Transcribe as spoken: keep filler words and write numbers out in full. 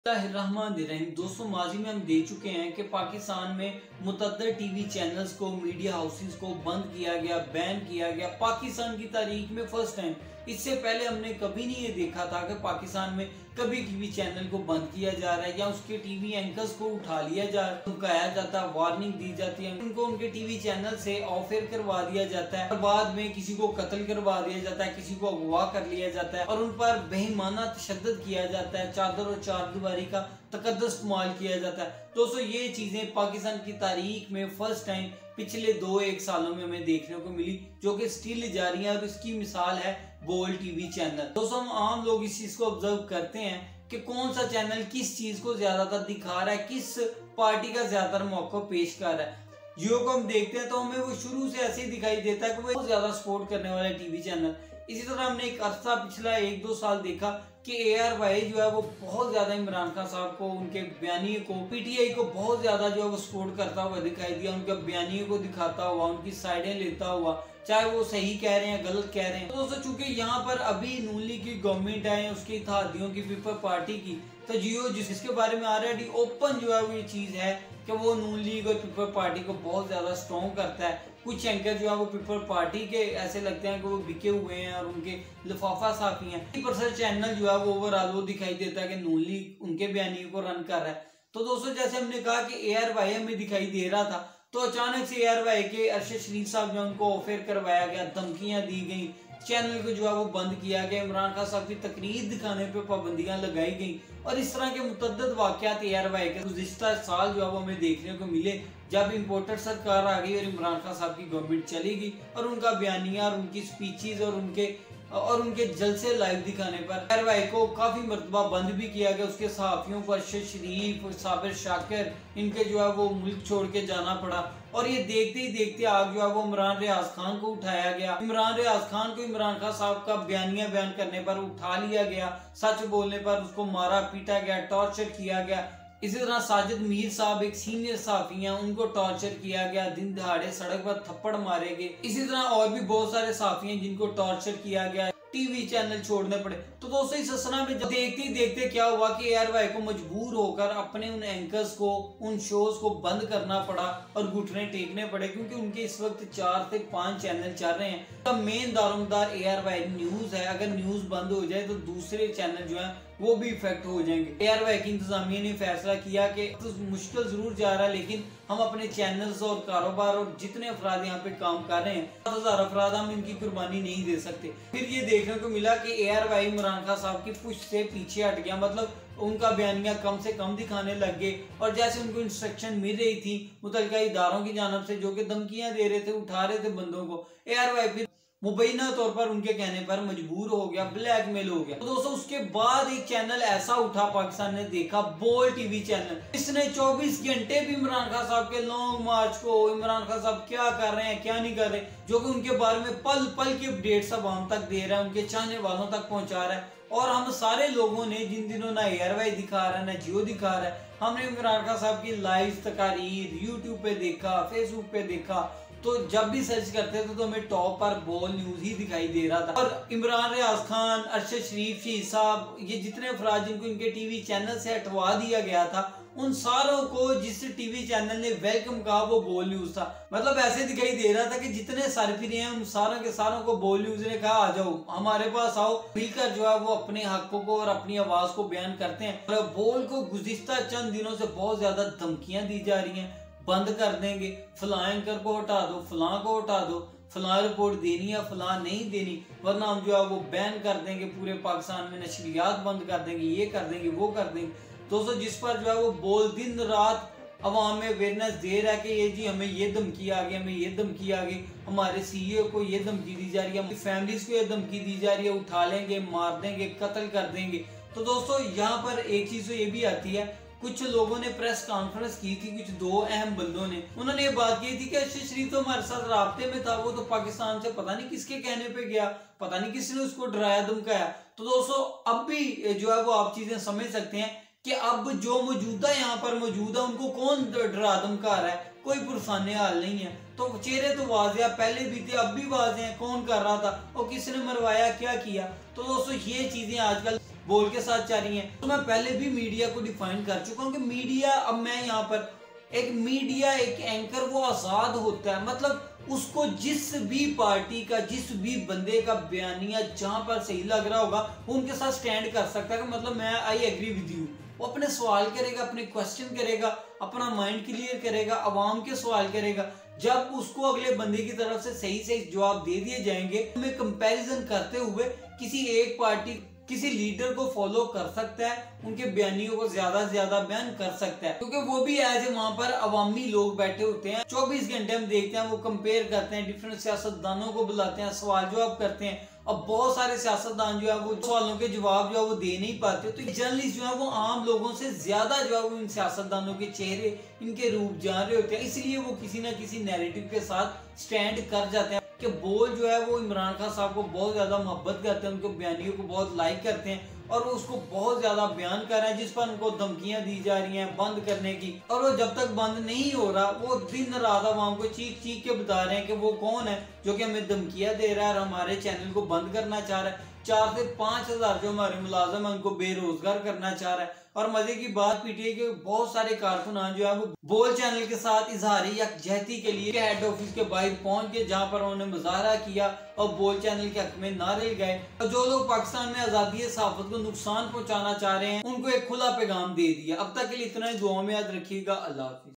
बिस्मिल्लाहिर्रहमानिर्रहीम। दोस्तों, माजी में हम देख चुके हैं कि पाकिस्तान में मुतअद्दिद टीवी चैनल्स को, मीडिया हाउसेस को बंद किया गया, बैन किया गया। पाकिस्तान की तारीख में फर्स्ट टाइम। इससे पहले हमने कभी नहीं ये देखा था कि पाकिस्तान में कभी टीवी चैनल को बंद किया जा रहा है या उसके टीवी एंकर्स को उठा लिया जा रहा है, धमकाया जाता है, वार्निंग दी जाती है, उनको उनके टीवी चैनल से ऑफ एयर करवा दिया जाता है और बाद में किसी को कत्ल करवा दिया जाता है, किसी को अगवा कर लिया जाता है और उन पर बेईमाना तशद्दुद किया जाता है, चादर और चार दीवारी का तकद्दुस इस्तेमाल किया जाता है। दोस्तों, ये चीजें पाकिस्तान की तारीख में फर्स्ट टाइम पिछले दो एक सालों में हमें देखने को मिली, जो कि स्टिल जारी है और इसकी मिसाल है बोल टीवी चैनल। दोस्तों, हम आम लोग इस चीज को ऑब्जर्व करते हैं कि कौन सा चैनल किस चीज को ज्यादातर दिखा रहा है, किस पार्टी का ज्यादातर मौका पेश कर रहा है। जियो को हम देखते हैं तो हमें वो शुरू से ऐसे ही दिखाई देता है कि वो ज्यादा सपोर्ट करने वाला टीवी चैनल। इसी तरह हमने एक अरसा पिछला एक दो साल देखा कि ए आर वाई जो है वो बहुत ज्यादा इमरान खान साहब को, उनके बयानिए को, पी टी आई को बहुत ज्यादा जो है वो सपोर्ट करता हुआ दिखाई दिया, उनके बयानिए को दिखाता हुआ, उनकी साइडें लेता हुआ, चाहे वो सही कह रहे हैं गलत कह रहे हैं। तो दोस्तों, चूंकि यहाँ पर अभी नून लीग की गवर्नमेंट है, उसकी इत्तेहादियों की, पीपल पार्टी की, तो जियो जिसके बारे में ऑलरेडी ओपन जो है वो ये चीज है कि वो नून लीग और पीपल पार्टी को बहुत ज्यादा स्ट्रॉन्ग करता है। कुछ एंकर जो है वो पीपल पार्टी के ऐसे लगते हैं कि वो बिके हुए हैं और उनके लिफाफा साफी हैं। परसेंट चैनल जो है वो ओवरऑल वो दिखाई देता है कि नून लीग उनके बयानी को रन कर रहा है। तो दोस्तों, जैसे हमने कहा कि ए आर वाई हमें दिखाई दे रहा था, तो अचानक से ए आर वाई के अरशद शरीफ साहब जो उनको ऑफर करवाया गया, धमकियां दी गई, चैनल को जो है वो बंद किया गया, इमरान खान साहब की तकरीर दिखाने पे पाबंदियां लगाई गई और इस तरह के मुतअद्दिद वाकयात ए आर वाई के गुज़िश्ता साल जो है वो हमें देखने को मिले, जब इम्पोर्टेड सरकार आ गई और इमरान खान साहब की गवर्नमेंट चली गई और उनका बयानिया और उनकी स्पीचेस और उनके और उनके जलसे लाइव दिखाने पर ए आर वाई को काफी मरतबा बंद भी किया गया। उसके सहाफियों को अरशद शरीफ, साबिर शाकिर, इनके जो है वो मुल्क छोड़ के जाना पड़ा और ये देखते ही देखते आग जो है वो इमरान रियाज खान को उठाया गया। इमरान रियाज खान को इमरान खान साहब का बयानिया बयान करने पर उठा लिया गया, सच बोलने पर उसको मारा पीटा गया, टॉर्चर किया गया। इसी तरह साजिद मीर साहब एक सीनियर साफी हैं, उनको टॉर्चर किया गया, दिन दहाड़े सड़क पर थप्पड़ मारे गए। इसी तरह और भी बहुत सारे साफी हैं जिनको टॉर्चर किया गया, टीवी चैनल छोड़ने पड़े। तो दोस्तों, इस असना में देखते ही देखते क्या हुआ कि ए आर वाई को मजबूर होकर अपने उन एंकर्स को, उन शोज को बंद करना पड़ा और घुटने टेकने पड़े, क्योंकि उनके इस वक्त चार से पांच चैनल चल रहे हैं। तो मेन दारोमदार ए आर वाई न्यूज है। अगर न्यूज बंद हो जाए तो दूसरे चैनल जो है वो भी इफेक्ट हो जाएंगे। ए आर वाई की इंतजामिया ने फैसला किया कि तो मुश्किल जरूर जा रहा है, लेकिन हम अपने चैनल्स और कारोबार और जितने अफराद यहाँ पे काम कर रहे हैं, सात हजार अफराद, हम इनकी कुर्बानी नहीं दे सकते। फिर ये देखने को मिला कि A R Y Imran Khan साहब की पुश से पीछे हट गया, मतलब उनका बयानिया कम से कम दिखाने लग गए और जैसे उनको इंस्ट्रक्शन मिल रही थी मुतल्लिका इदारों की जानब से, जो कि धमकियां दे रहे थे, उठा रहे थे बंदों को, ए आर वाई फिर मुबैना तौर पर उनके कहने पर मजबूर हो गया, ब्लैकमेल हो गया। तो दोस्तों, उसके बाद एक चैनल ऐसा उठा पाकिस्तान ने देखा, बोल टीवी चैनल। इसने चौबीस घंटे भी इमरान खान साहब के लॉन्ग मार्च को, इमरान खान साहब क्या कर रहे हैं क्या नहीं कर रहे, जो कि उनके बारे में पल पल की अपडेट्स आवाम तक दे रहा है, उनके चाहने वालों तक पहुंचा रहा है। और हम सारे लोगों ने, जिन दिनों ना ए आर वाई दिखा रहा है ना जियो दिखा रहा है, हमने इमरान खान साहब की लाइव तकारीर यूट्यूब पे देखा, फेसबुक पे देखा, तो जब भी सर्च करते थे तो हमें टॉप पर बोल न्यूज ही दिखाई दे रहा था। और इमरान रियाज खान, अरशद शरीफ शहीद साहब, ये जितने अफराद जिनको इनके टीवी चैनल से हटवा दिया गया था, उन सारों को जिस टीवी चैनल ने वेलकम कहा वो बोल न्यूज था। मतलब ऐसे दिखाई दे रहा था कि जितने सरफिरे हैं उन सारों के सारों को बोल न्यूज ने कहा, आ जाओ हमारे पास आओ, मिलकर जो है वो अपने हकों को और अपनी आवाज को बयान करते हैं। और बोल को गुज़िश्ता चंद दिनों से बहुत ज्यादा धमकियां दी जा रही हैं, बंद कर देंगे, फलां एंकर को हटा दो, फलां को हटा दो, फलां रिपोर्ट देनी है, फलां नहीं देनी, वरना हम जो है वो बैन कर देंगे, पूरे पाकिस्तान में नशरियात बंद कर देंगे, ये कर देंगे, वो कर देंगे। दोस्तों, जिस पर जो है वो बोल दिन रात अवाम में अवेयरनेस दे रहा है कि ये जी हमें ये धमकी आ गई, हमें ये धमकी आ गई, हमारे सी ई ओ को ये धमकी दी जा रही है, हमारी फैमिलीज को ये धमकी दी जा रही है, उठा लेंगे, मार देंगे, कत्ल कर देंगे। तो दोस्तों, यहाँ पर एक चीज तो ये भी आती है, कुछ लोगों ने प्रेस कॉन्फ्रेंस की थी, कुछ दो अहम बंदों ने, उन्होंने ये बात की थी कि अरशद शरीफ तो हमारे साथ राब्ते में था, वो तो पाकिस्तान से पता नहीं किसके कहने पे गया, पता नहीं किसने उसको डराया धमकाया। तो दोस्तों, अब भी जो है वो आप चीजें समझ सकते हैं कि अब जो मौजूदा यहाँ पर मौजूद है उनको कौन डरा धमका रहा है, कोई पुरफाने हाल नहीं है। तो चेहरे तो वाज़ेह पहले भी थे, अब भी वाज़ेह हैं, कौन कर रहा था और किसने मरवाया, क्या किया। तो दोस्तों, ये चीजें आजकल बोल के साथ जा रही हैं। तो मैं पहले भी मीडिया को डिफाइन कर चुका हूँ कि मीडिया, अब मैं यहाँ पर एक मीडिया, एक एंकर वो आजाद होता है, मतलब उसको जिस भी पार्टी का, जिस भी बंदे का बयानिया जहां पर सही लग रहा होगा वो उनके साथ स्टैंड कर सकता है कि मतलब मैं आई एग्री विद यू। वो अपने सवाल करेगा, अपने क्वेश्चन करेगा, अपना माइंड क्लियर करेगा, अवाम के सवाल करेगा। जब उसको अगले बंदे की तरफ से सही सही जवाब दे दिए जाएंगे, हमें कंपैरिजन करते हुए किसी एक पार्टी, किसी लीडर को फॉलो कर सकता है, उनके बयानियों को ज्यादा से ज्यादा बयान कर सकता है, क्योंकि वो भी एज ए वहां पर अवामी लोग बैठे होते हैं। चौबीस घंटे हम देखते हैं, वो कंपेयर करते हैं, डिफरेंट सियासतदानों को बुलाते हैं, सवाल जवाब करते हैं। अब बहुत सारे सियासतदान जो है वो सवालों के जवाब जो है वो दे नहीं पाते, तो जर्नलिस्ट जो है वो आम लोगों से ज्यादा जो है वो इन सियासतदानों के चेहरे, इनके रूप जान रहे होते हैं, इसलिए वो किसी ना किसी नैरेटिव के साथ स्टैंड कर जाते हैं कि बोल जो है वो इमरान खान साहब को बहुत ज्यादा मोहब्बत करते हैं, उनके बयानियों को बहुत लाइक करते हैं और वो उसको बहुत ज्यादा बयान कर रहे हैं, जिस पर उनको धमकियां दी जा रही हैं बंद करने की। और वो जब तक बंद नहीं हो रहा, वो दिन रात आवाम को चीख चीख के बता रहे हैं कि वो कौन है जो कि हमें धमकियां दे रहा है और हमारे चैनल को बंद करना चाह रहा है। चार से पांच हजार जो हमारे मुलाजम है उनको बेरोजगार करना चाह रहा है। और मजे की बात पीटीए के बहुत सारे कारकुनान जो है वो बोल चैनल के साथ इजहारी यकजहती के लिए हेड ऑफिस के बाहर पहुंच के, जहां पर उन्होंने मुजाहरा किया और बोल चैनल के हक में नारे गए। और जो लोग पाकिस्तान में आजादी सहाफत को नुकसान पहुंचाना चाह रहे हैं, उनको एक खुला पैगाम दे दिया। अब तक के लिए इतना ही, दुआ में याद रखिएगा। अल्लाह हाफिज।